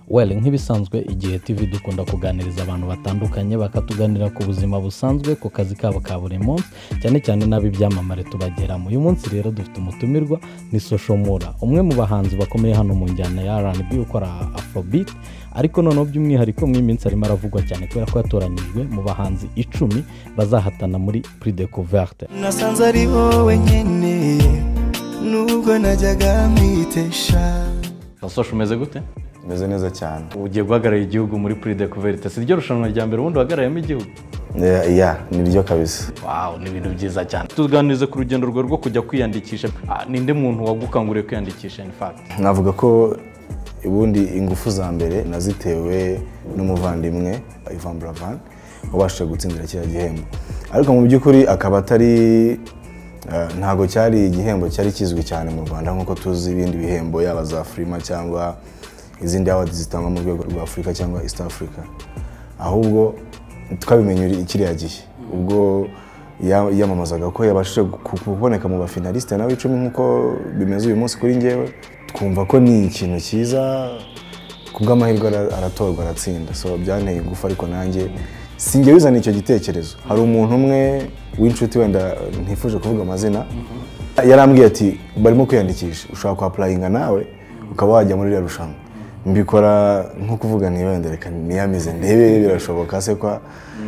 Well, nk'ibisanzwe igihe TV dukunda kuganiriza abantu batandukanye bakatuganira ku buzima busanzwe ku kazi kabo ka buri munsi cyane cyane n'abibyamamare tubageramo. Uyu munsi rero dufite umutumirwa ni Soshomura, umwe mu bahanzi bakomeye hano mu njyana ya R&B ukora Afrobeat, ariko noneho by'umwihariko mu iminsi arimo aravugwa cyane kubera ko yatoranyijwe mu bahanzi 10 bazahatana muri Prix Découverte. Nasanze ari wowe nyene nubwo najyaga mwitesha. Sosho umeze gute? Meze neza cyane. Ugiye guhagarara igihugu muri Prix Découverte, si ryo rushanwa rya mbere ubundi wahagarayemo igihugu? Ni ryo kabisa. Wow, ni ibintu byiza cyane. Tuganirize ku rugendo rwo kujya kwiyandikisha. Ninde muntu wagukanguriye kwiyandikisha in fact? Navuga ko ubundi ingufu za mbere nazitewe n'umuvandimwe Ivan Buravan wabashije gutsindira kiriya gihembo. Ariko mu by'ukuri akaba atari ntago cyari igihembo cyari kizwi cyane mu Rwanda nkuko tuzi ibindi bihembo yaba za Afrima cyangwa izindi awards zitangwa mu rwego rwa Afrika cyangwa East Africa. Ahubwo twabimenye kiriya gihe ubwo yamamazaga ko yabashije kuboneka mu bafinaliste nawe 10 nkuko bimeze uyu munsi kuri ngewe, twumva ko ni ikintu cyiza kubw'amahirwe aratorwa aratsinda. So byanteye ingufu, ariko nanjye singe bizana icyo gitekerezo. Hari umuntu umwe w'inshuti wenda ntifuje kuvuga amazina yarambwiye ati barimo kwiyandikisha, ushaka ku applyinga nawe ukaba wajya muri iriya rushanwa. Mbikora nko kuvuga ni wenda reka niyamize ndebe birashoboka se kwa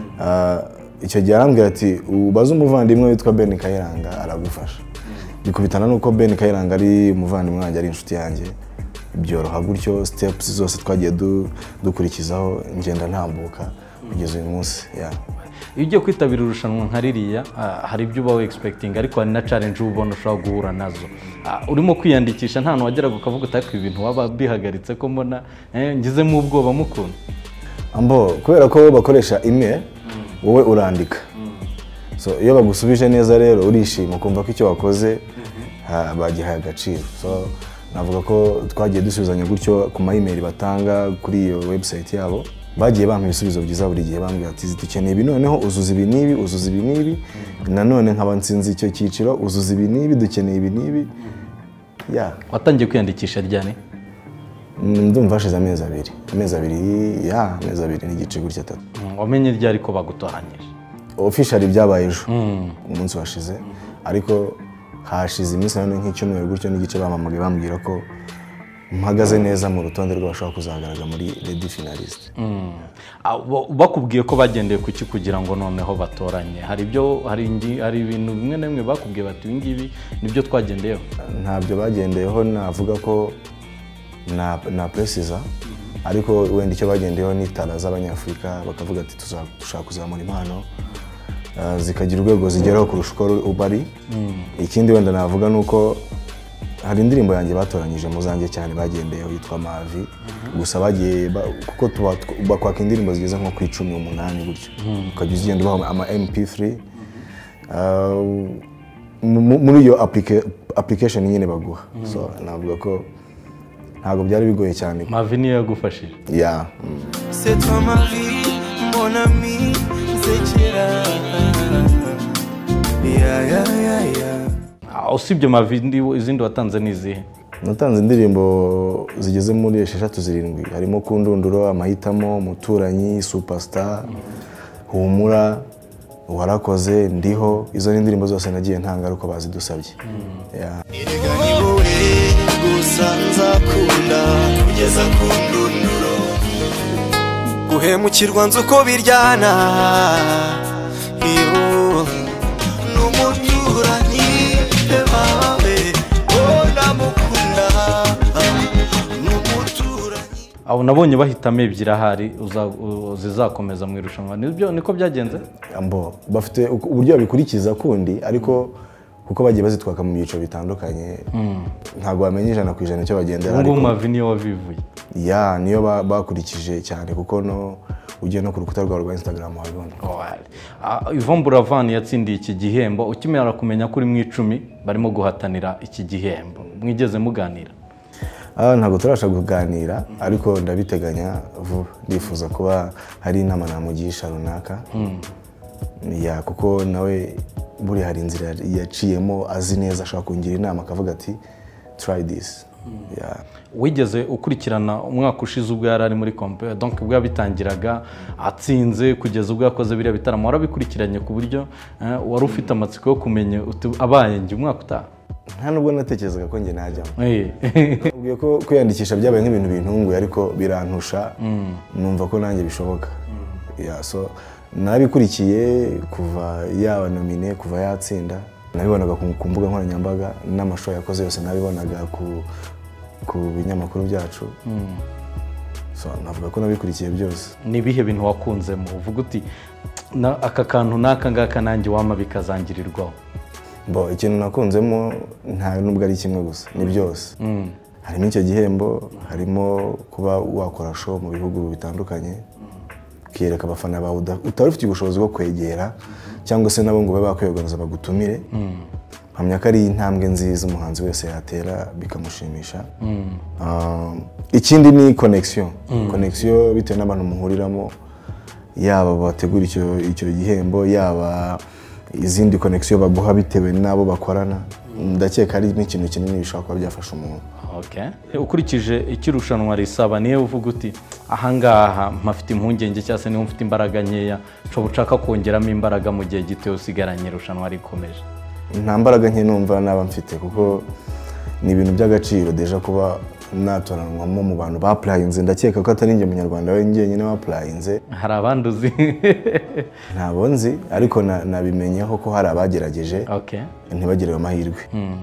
icyo gihe arambwira ati ubaze umuvandimwe witwa Ben Kayiranga aragufasha. Bikubitana nuko Ben Kayiranga ari umuvandimwe wanjye, ari inshuti yanjye, byoroha gutyo steps zose twagiye dukurikizaho ngenda ntambuka kugeza uyu munsi. Iyo ugiye kwitabira irushanwa nka ririya hari ibyo uba expecting, ariko hari na challenge ubona ushobora guhura nazo. Urimo kwiyandikisha nta wageraga ukavuga utaka ibintu waba bihagaritse ko mbona ngizemo ubwoba mukunda? Kubera ko bakoresha email wowe urandika, so iyo bagusubije neza rero urishima kumva ko icyo wakoze bagihaye agaciro. So navuga ko twagiye dusubizanya gutyo ku ma-email batanga kuri iyo website yabo. Bagiye bampa ibisubizo byiza buri gihe, bambwira ati dukeneye ibi, noneho uzuza ibi n'ibi, uzuza ibi n'ibi, nanone nkaba nsinzi icyo cyiciro, uzuza ibi n'ibi, dukeneye ibi n'ibi. Watangiye kwiyandikisha ryane? Ndumva hashize amezi abiri n'igice gutya 3. Wamenye ryari ko bagutoranyije? Officially byabaye ejo umunsi washize, ariko hashize iminsi none nk'icyumweru gutyo n'igice bamamagaye bambwira ko mpagaze neza mu rutonde rw'abashaka kuzagaragara muri Lady Finalist. Bakubwiye ko bagendeye kuki kugira ngo noneho batoranye? Hari ibintu bimwe na bimwe bakubwiye bati ibi ngibi nibyo twagendeyeho? Ntabyo bagendeyeho, navuga ko na precisa, ariko wenda icyo bagendeyeho ni tala z'Abanyafurika, bakavuga ati dushaka kuzamura impano zikagira urwego zigeraho kurusha uko ubari. Ikindi wenda navuga nuko hari indirimbo yanjye batoranyije muzanjye cyane bagendeyeho yitwa Mavi, gusa bagiye kuko bakwaka indirimbo zigeze nko ku 18 gutyo, ukajya ugenda ubaho ama MP3 muri iyo application nyine baguha. So navuga ko ntabwo byari bigoye cyane. Mavi niyo yagufashije? C'est toi ma vie, mon ami, zekera. Usibye Mavi izindi watanze n'izihe? Natanze indirimbo zigeze muri 6-7, harimo Kundunduro, Amahitamo, Umuturanyi, Superstar, Humura, Warakoze, Ndiho. Izo indirimbo zose nagiye ntanga ariko bazidusabye. Erega ni wowe gusa nzakunda kugeza Kundunduro, guhemukirwa nzi uko biryana. Iyo n'umuturanyi bawe ndamukunda, n'umuturanyi. Nabonye bahitamo ebyiri ahari zizakomeza mu irushanwa, niko byagenze? Bafite uburyo babikurikiza kundi, ariko kuko bagiye bazitwaka mu byiciro bitandukanye ntabwo bamenye 100% cyo bagendera. Ariko Mavi niyo wavivuye? Niyo bakurikije cyane, kuko no ugiye no ku rukuta rwa Instagram wabibona. Ivan Buravan yatsindiye iki gihembo. Ukimera kumenya kuri mu 10 barimo guhatanira iki gihembo, mwigeze muganira? Ntabwo turasha kuganira, ariko ndabiteganya vuba. Ndifuza kuba hari inama namugisha runaka, kuko nawe buri hari inzira yaciyemo azi neza, ashaka kungira inama akavuga ati try this. Yeah. wigeze ukurikirana umwaka ushize ubwo yari ari muri kompe donc ubwo yabitangiraga atsinze kugeza ubwo yakoze biriya bitaramo warabikurikiranye ku buryo wari ufite amatsiko yo kumenya abaye njye umwaka utaha? Nta nubwo natekerezaga ko njye najyamo. Ubwiye ko kwiyandikisha byabaye nk'ibintu bintunguye ariko birantusha numva ko nanjye bishoboka. Yeah, so nabikurikiye kuva yaba nomine kuva yatsinda nabibonaga ku mbuga nkoranyambaga n'amashusho yakoze yose nabibonaga ku binyamakuru byacu. So navuga ko nabikurikiye byose. Ni ibihe bintu wakunzemo uvuga uti aka kantu n'aka ngaka nanjye wama bikazangirirwaho? Ikintu nakunzemo nta nubwo ari kimwe gusa, ni byose. Harimo icyo gihembo, harimo kuba wakora show mu bihugu bitandukanye, ukiyereka abafana bawe utari ufite ubushobozi bwo kwegera cyangwa se nabo ngo babe bakwiyoganiza bagutumire. Mpamya ko ari intambwe nziza umuhanzi wese yatera bikamushimisha. Ikindi ni connection bitewe n'abantu muhuriramo, yaba bategura icyo gihembo, yaba izindi connection baguha bitewe n'abo bakorana. Ndakeka ari ikintu kinini bishobora kuba byafasha umuntu. Ukurikije ikirushanwa risaba niyo uvuga uti ahangaha mpafite impungenge cyangwa se niho mfite imbaraga nkeya ushaka kongeramo imbaraga mu gihe gito usigaranye irushanwa rikomeje? Nta mbaraga nke numva naba mfite kuko ni ibintu by'agaciro deja kuba natoranwamo mu bantu baplayinze. Ndakeka ko atari njye munyarwanda we njyenyine waplayinze. Hari abandi uzi? Ntabwo nzi ariko nabimenyeho ko hari abagerageje ntibagire amahirwe.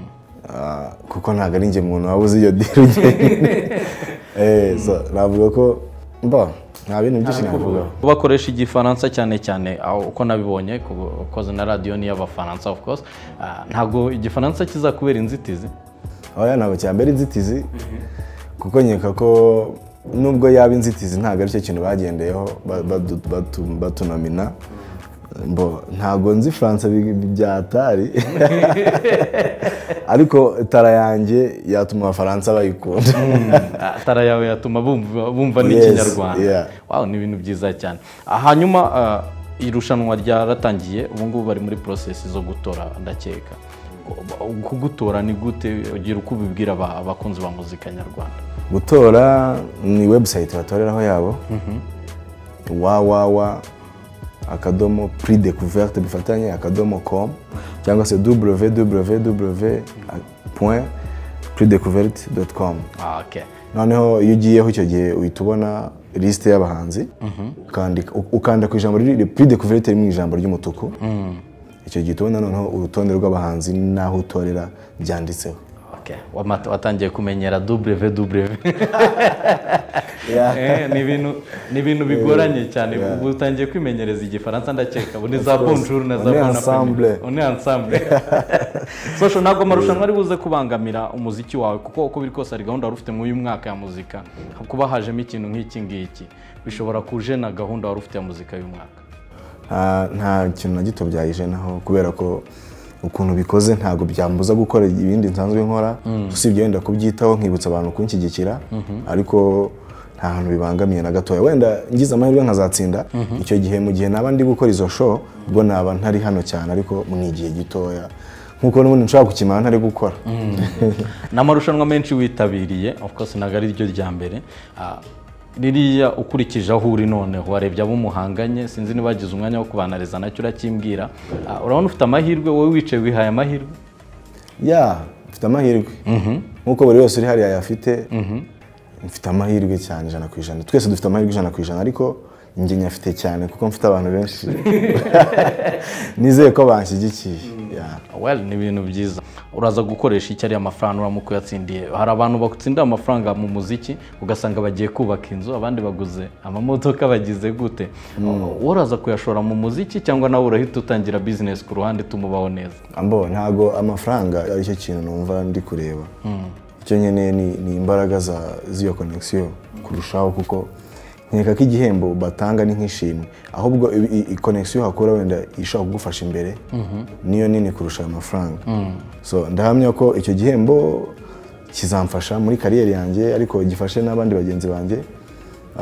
Kuko ntabwo ari njye muntu waba uzi iyo deal njyenyine. Navuga ko nta bintu byinshi navuga. Bakoresha igifaransa cyane cyane uko nabibonye kuko na radio ni y'abafaransa of course. Ntabwo igifaransa kizakubera inzitizi? Ntabwo cyambera inzitizi kuko nkeka ko nubwo yaba inzitizi ntabwo ari cyo kintu bagendeyeho batunamina. Ntabwo nzi France byatari ariko tara yanjye yatuma abafaransa bayikunda. Tara yawe yatuma bumva n'ikinyarwanda. Wow, ni ibintu byiza cyane. Hanyuma irushanwa ryaratangiye, ubu ngubu bari muri process zo gutora. Ndakeka kugutora ni gute, ugira uko ubibwira abakunzi ba muzika nyarwanda? Gutora ni website batoreraho yabo, www.prixdécouverte bifatanye .com cyangwa se www.prixdécouverte.com. Noneho iyo ugiyeho icyo gihe uhita ubona liste y'abahanzi, ukanda ku ijambo riri Prix Découverte mu ijambo ry'umutuku. Icyo gihe tubona noneho urutonde rw'abahanzi naho utorera byanditseho. Watangiye kumenyera www. Ni ibintu bigoranye cyane. Ubu utangiye kwimenyereza igifaransa ndakeka. Ubu ni za bonjour na za bon appétit. On est ensemble. Social ntabwo amarushanwa ari buze kubangamira umuziki wawe kuko uko biri kose ari gahunda wari ufite mu uyu mwaka ya muzika. Kuba hajemo ikintu nk'iki ngiki bishobora kujena gahunda wari ufite ya muzika y'uyu mwaka? Nta kintu na gito byayijenaho kubera ko ukuntu bikoze ntabwo byambuza gukora ibindi nsanzwe nkora. Usibye wenda kubyitaho nkibutsa abantu kunshyigikira ariko nta hantu bibangamiye na gatoya. Wenda ngize amahirwe nkazatsinda icyo gihe mu gihe naba ndi gukora izo show ubwo naba ntari hano cyane ariko mu igihe gitoya nkuko n'ubundi nshaka kukimara ntari gukora. N'amarushanwa menshi witabiriye of course ntabwo ari ryo rya mbere. Ririya ukurikije aho uri noneho warebye abo muhanganye, sinzi niba wagize umwanya wo kubanariza nacyo urakimbwira. Urabona ufite amahirwe wowe wicaye wihaye amahirwe? Mfite amahirwe nkuko buri wese uri hariya yafite. Mfite amahirwe cyane 100%. Twese dufite amahirwe 100% ariko njye nyafite cyane kuko mfite abantu benshi nizeye ko banshyigikiye. Ni ibintu byiza. Uraza gukoresha iki ari amafaranga uramuko yatsindiye? Hari abantu bakutsindira amafaranga mu muziki ugasanga bagiye kubaka inzu, abandi baguze amamodoka, bagize gute? Uraza kuyashora mu muziki cyangwa nawe urahita utangira business ku ruhande tumubaho neza? Ntago amafaranga ari cyo kintu numva ndi kureba. Icyo nkeneye ni imbaraga z'iyo connection kurushaho kuko nkeka ko igihembo batanga ni nk'ishimwe ahubwo connection hakora wenda ishaka kugufasha imbere niyo nini kurusha amafaranga. So ndahamya ko icyo gihembo kizamfasha muri career yanjye ariko gifashe n'abandi bagenzi banjye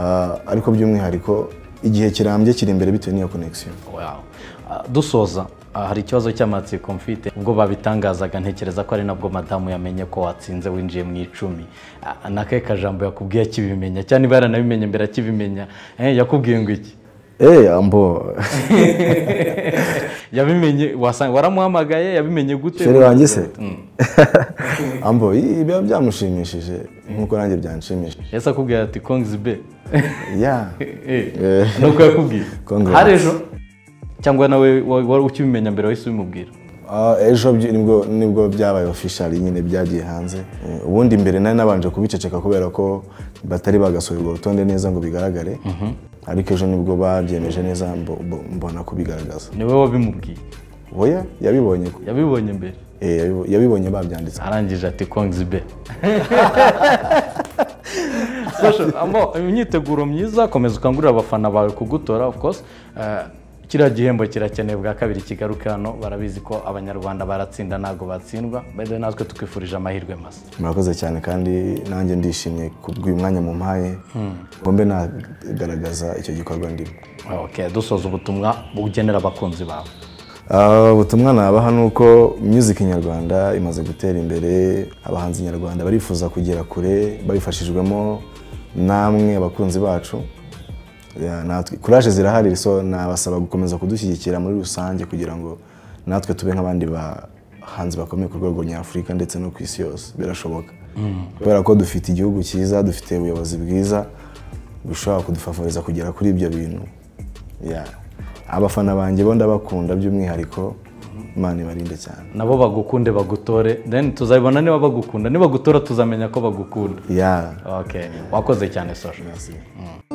ariko by'umwihariko igihe kirambye kiri imbere bitewe n'iyo connection. Dusoza hari ikibazo cy'amatsiko mfite ubwo babitangazaga ntekereza ko ari nabwo madamu yamenye ko watsinze winjiye mu 10 nakaye kajambo yakubwiye akibimenya cyane niba yaranabimenye mbere akibimenya yakubwiye ngo iki ambo yabimenye wasanga waramuhamagaye yabimenye gute Sheri wanjye se ambo ibi byamushimishije nkuko nanjye byanshimishije yesa akubwiye ati Kongzibe nuko yakubwiye hari ejo cyangwa nawe wari ukibimenya mbere wahise ubimubwira ejo nibwo byabaye official nyine byagiye hanze ubundi mbere nari nabanje kubiceceka kubera ko batari bagasohorwa urutonde neza ngo bigaragare ariko ejo nibwo babyemeje neza mbona kubigaragaza niwe wabimubwiye oya yabibonye mbere yabibonye babyanditse arangije ati Kongzibe imyiteguro myiza komeza ukangurira abafana bawe kugutora of course kiriya gihembo kirakenewe bwa kabiri kigaruka hano barabizi ko abanyarwanda baratsinda ntago batsindwa bede natwe tukwifurije amahirwe masa murakoze cyane kandi nanjye ndishimye kubw'uyu mwanya mu mpaye ngo mbe nagaragaza icyo gikorwa ndimo dusoza ubutumwa bugenera abakunzi bawe ubutumwa nabaha ni uko music nyarwanda imaze gutera imbere abahanzi nyarwanda barifuza kugera kure babifashijwemo namwe abakunzi bacu courage zirahari so nabasaba gukomeza kudushyigikira muri rusange kugira ngo natwe tube nk'abandi bahanzi bakomeye ku rwego nyafurika ndetse no ku isi yose birashoboka kubera ko dufite igihugu cyiza dufite ubuyobozi bwiza bushobora kudufavoriza kugera kuri ibyo bintu abafana banjye bo ndabakunda by'umwihariko Imana ibarinde cyane nabo bagukunde bagutore then tuzabibona niba bagukunda niba gutora tuzamenya ko bagukunda yeah wakoze cyane Social.